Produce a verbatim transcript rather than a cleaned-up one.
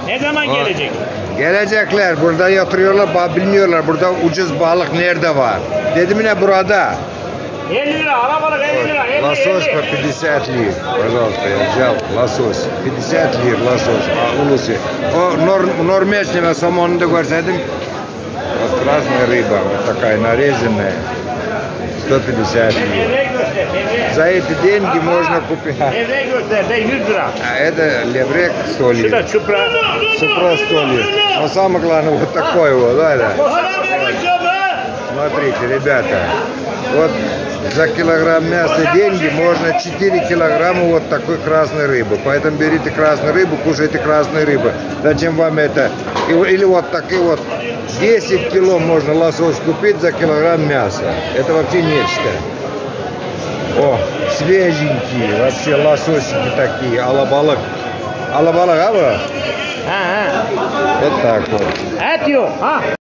Ne zaman O- gelecek? Gelecekler. Burada yatırıyorlar, ba- bilmiyorlar. Burada ucuz balık nerede var? Dedim yine burada. elli lira, arabalık elli lira, elli, Лосось по elli. пятьдесят лир. Пожалуйста, я взял лосось. пятьдесят лир лосось. А, улусы. O nor, нормечного самого görseydim. Вот красная рыба. Вот такая нарезанная. сто пятьдесят лир. Levrek göster, levrek. За эти деньги можно купить. Levrek göster, de yüz lira. А это леврек сто Şu лир. da çupra. Супра сто лир. Но самое главное вот такой вот, да, да. Смотрите, ребята, вот за килограмм мяса деньги можно четыре килограмма вот такой красной рыбы. Поэтому берите красную рыбу, кушайте красную рыбу. Зачем вам это? Или вот такие вот десять кило можно лосось купить за килограмм мяса. Это вообще нечто. О, свеженькие, вообще лососики такие, алабалык. Алабалык, а вы? Ha ha. Вот так вот. Et yok. Ha.